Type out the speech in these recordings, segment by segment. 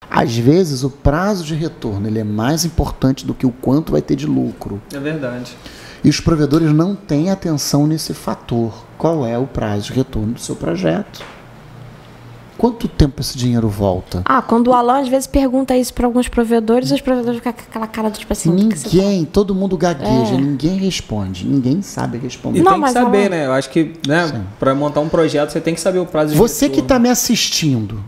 Às vezes, o prazo de retorno ele é mais importante do que o quanto vai ter de lucro. É verdade. E os provedores não têm atenção nesse fator. Qual é o prazo de retorno do seu projeto? Quanto tempo esse dinheiro volta? Quando o Alan às vezes pergunta isso para alguns provedores, os provedores ficam com aquela cara do tipo assim... Ninguém, todo mundo gagueja, ninguém responde, ninguém sabe responder. E tem que saber, né? Eu acho que, né, para montar um projeto você tem que saber o prazo de Você que retorno. está me assistindo,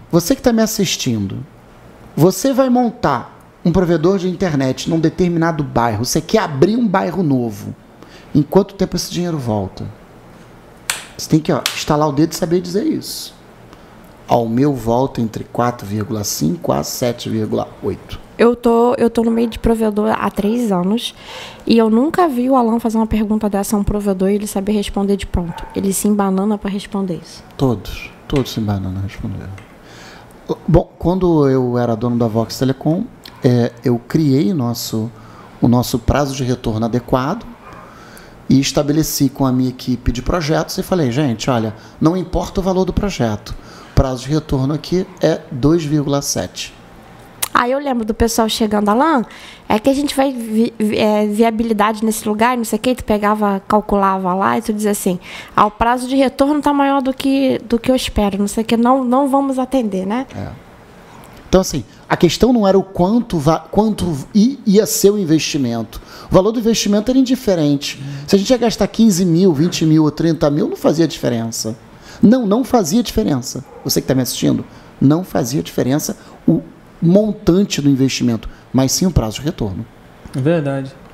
você vai montar um provedor de internet num determinado bairro, você quer abrir um bairro novo. Em quanto tempo esse dinheiro volta? Você tem que estalar o dedo e saber dizer isso. Ao meu volta entre 4,5 a 7,8. Eu tô no meio de provedor há 3 anos e eu nunca vi o Alan fazer uma pergunta dessa a um provedor e ele saber responder de pronto. Ele se embanana para responder isso. Todos se embananam responderam. Bom, quando eu era dono da Vox Telecom, eu criei o nosso prazo de retorno adequado e estabeleci com a minha equipe de projetos e falei, gente, olha, não importa o valor do projeto, o prazo de retorno aqui é 2,7. Aí eu lembro do pessoal chegando, Alan, é que a gente vai viabilidade nesse lugar, não sei o que, tu calculava lá e tu dizia assim, o prazo de retorno está maior do que eu espero, não sei o que, não vamos atender, né? Então, assim, a questão não era o quanto ia ser o investimento. O valor do investimento era indiferente. Se a gente ia gastar 15 mil, 20 mil ou 30 mil, não fazia diferença. Não fazia diferença. Você que está me assistindo, não fazia diferença o montante do investimento, mas sim o prazo de retorno. É verdade.